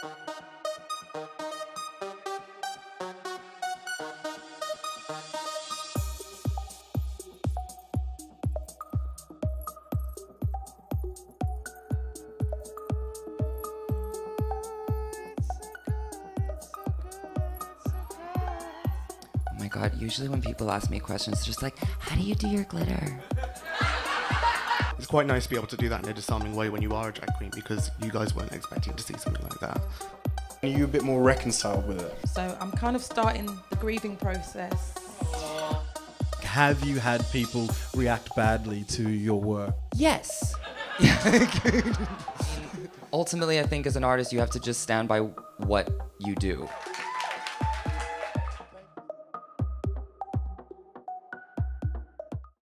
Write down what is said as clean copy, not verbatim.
Oh my God, usually when people ask me questions, they're just like, how do you do your glitter? It's quite nice to be able to do that in a disarming way when you are a drag queen, because you guys weren't expecting to see something like that. Are you a bit more reconciled with it? So I'm kind of starting the grieving process. Have you had people react badly to your work? Yes. Ultimately, I think as an artist, you have to just stand by what you do.